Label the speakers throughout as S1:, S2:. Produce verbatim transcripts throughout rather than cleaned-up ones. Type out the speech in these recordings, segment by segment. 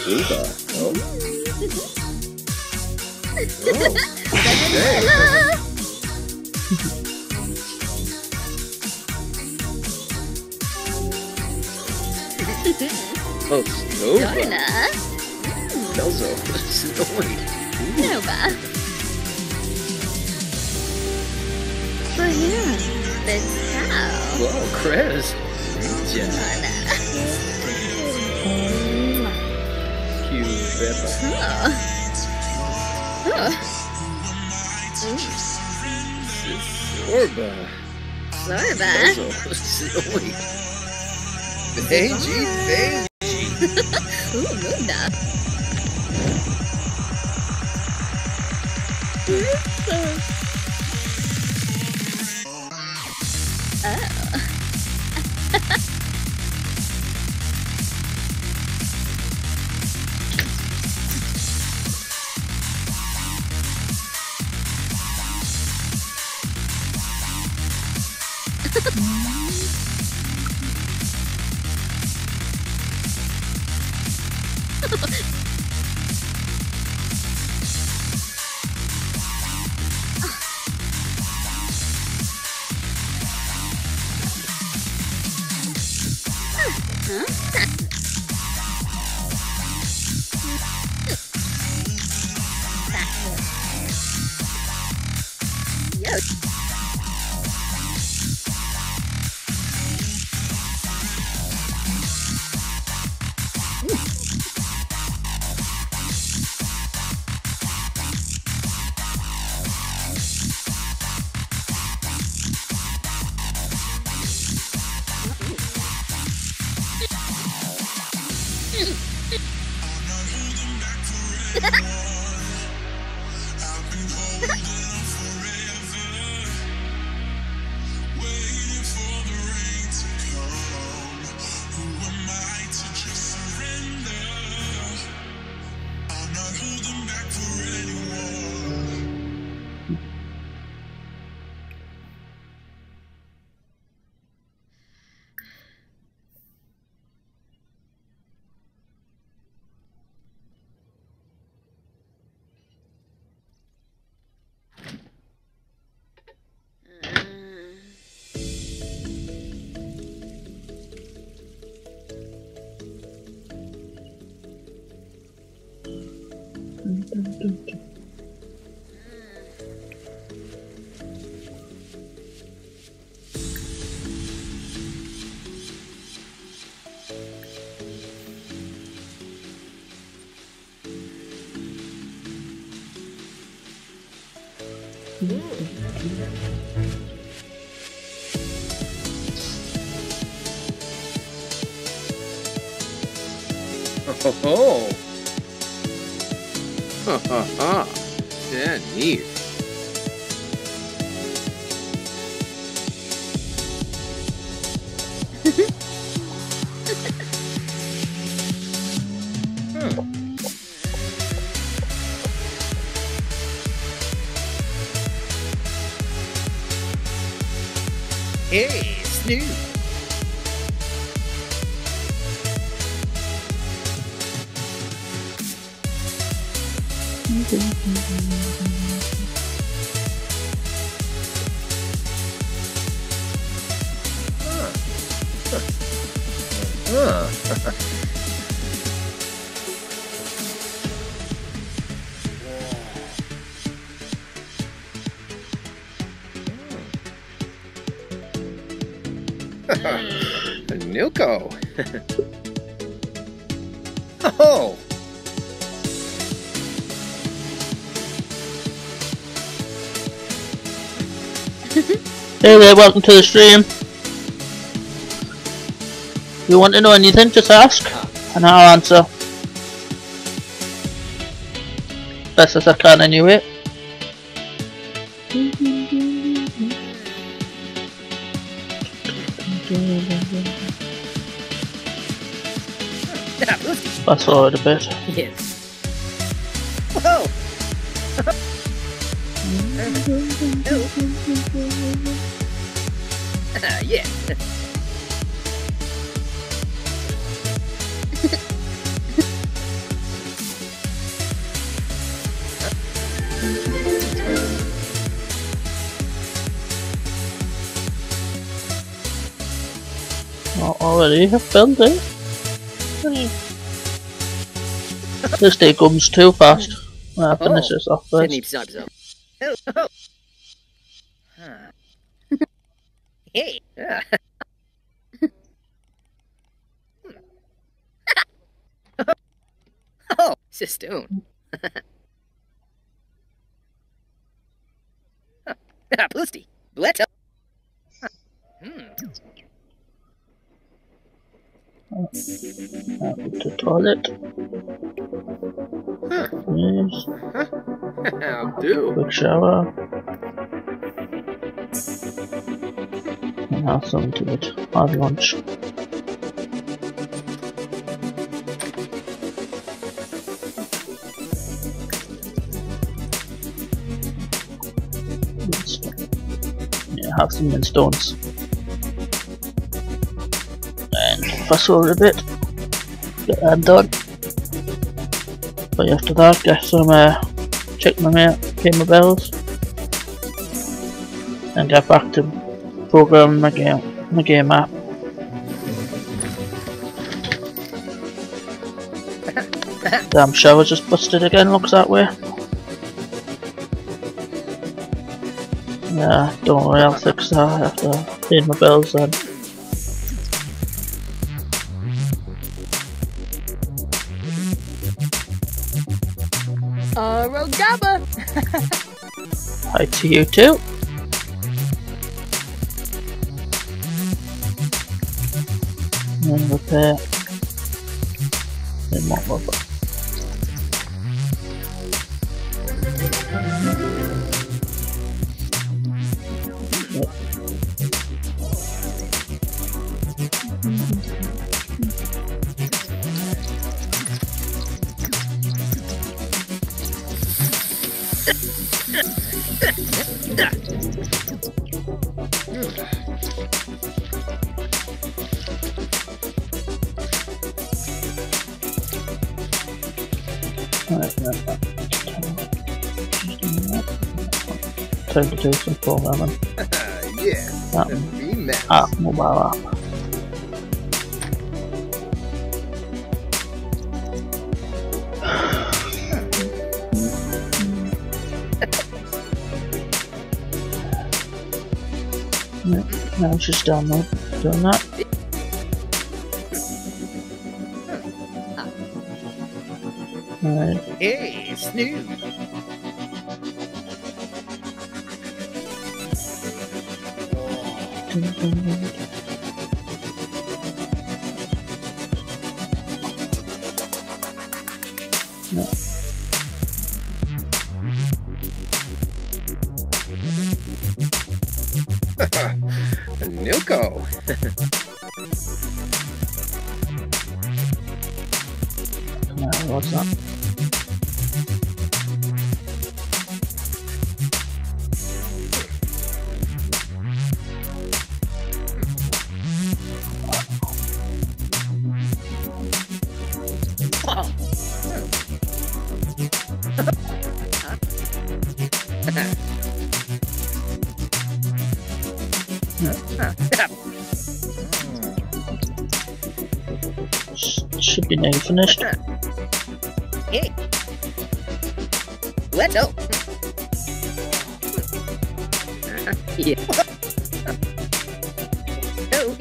S1: Uba. Oh. Oh, Nova.
S2: Dorna.
S1: Kelzo. Snowy.
S2: Nova. Bahira. Betal.
S1: Whoa, Krez. Yeah.
S2: Dorna.
S1: Cute Beppa.
S2: Oh. Oh.
S1: Orba.
S2: Zorba.
S1: Kelzo. Snowy. Benji. Benji.
S2: Ooh, Luna.
S1: Oh ho! Ha ha ha! Yeah, neat. Hmm. Hey, Snoop! Huh. Nuko. Oh.
S3: Hey there, welcome to the stream. You want to know anything, just ask, and I'll answer. Best as I can anyway. Fast forward a bit.
S1: Yes. Whoa. uh, yeah.
S3: Not already have built it. This day comes too fast. When I finish this off first.
S1: Oh, oh. Huh. Hey. Ah. Oh, Sistone. Ah, Plusty. Let's up. Hmm.
S3: Uh, to the toilet.
S1: Huh.
S3: Yes.
S1: I'll do.
S3: Quick shower. And have something to eat. Have lunch. Yeah, have some mint stones. And fast forward a bit. Get that done. But after that, get some uh, check my mail, pay my bills, and get back to programming my game, my game app. Damn shower just busted again. Looks that way. Yeah, don't worry, I'll fix that after paying my bills then.
S2: Uh, Rodaba!
S3: Hi to you too. And repair. Then what rubber. Time to do some programming.
S1: Yeah.
S3: That
S1: Be
S3: app, mobile app. Yeah, now it's just download, doing that. Right.
S1: Hey, Snoop.
S3: Dun, dun, dun. No.
S1: Nuko.
S3: No, what's that? Should be now finished.
S1: Hey. Let's go. Yeah. Oh.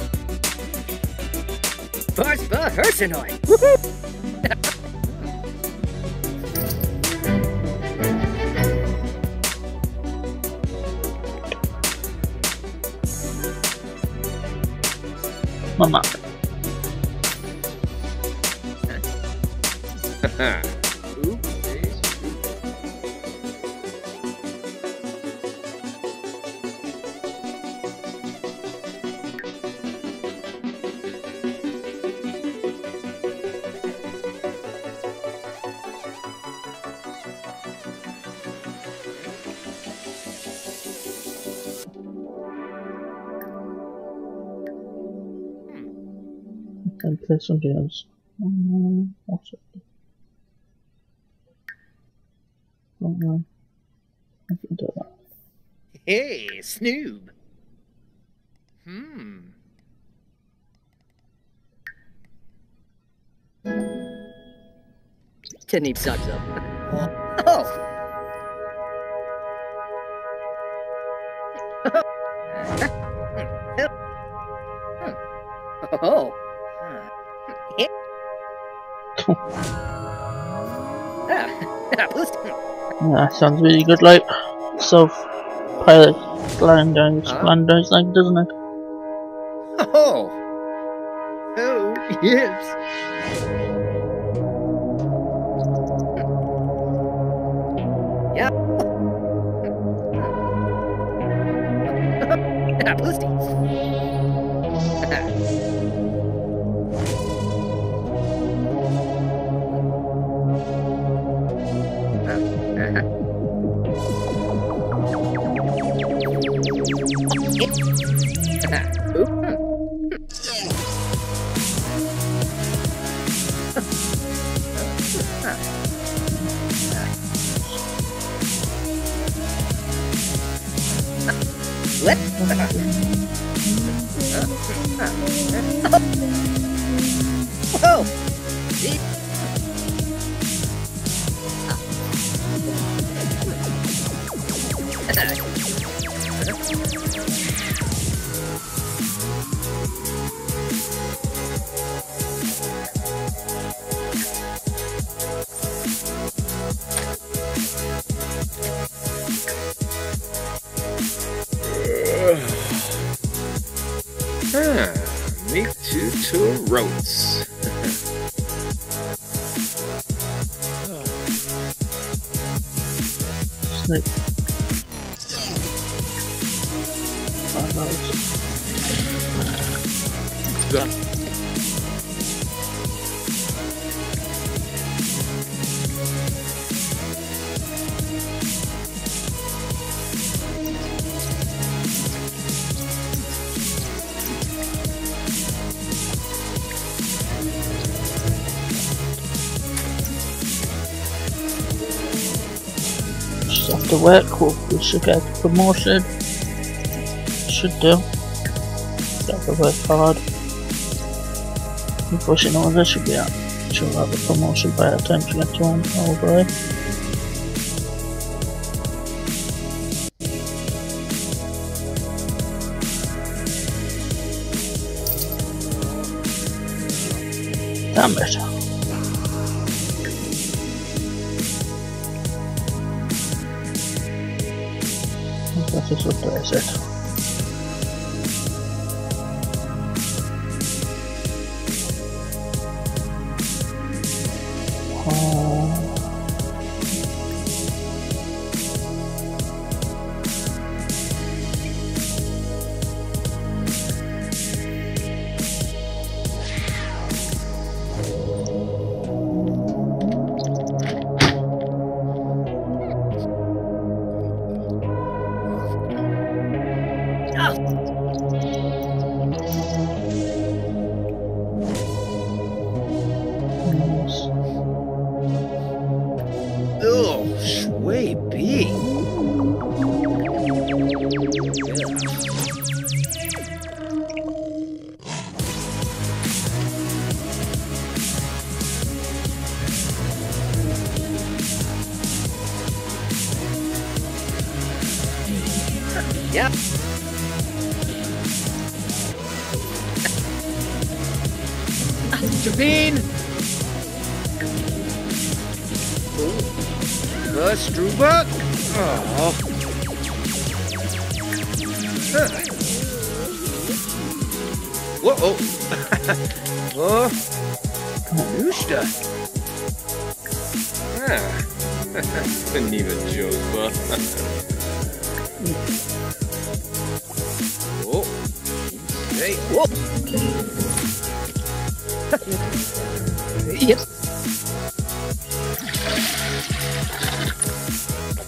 S1: Barspa Hersenoi. Woohoo!
S3: Mama. Can play some games. Um, what's it? Don't know. I can do that.
S1: Hey, Snoob. Hmm. Sydney sucks up. Oh. Oh. Ah, boost.
S3: Yeah, sounds really good, like self-pilot flying down,
S1: Huh?
S3: flying down his leg, doesn't it?
S1: Oh. Oh, yes. Yeah. Ah, boosty. What? Whoa! See?
S4: Ah, meet two tour roads.
S3: Snake. Five hours. Just after work, we'll, we should get a promotion. Should do. Got to work hard. Before she knows it, she'll be out. She'll have a promotion by the time she gets home. Oh boy. Damn it. That is what I said. Oh. Yes.
S4: Oh, Shui B.
S1: Yep.
S4: Japan. First Struber. Oh. Huh. Whoa. Oh. Nushta. Ah. Couldn't even joke, but. Oh. Hey.
S1: Whoa. Yep.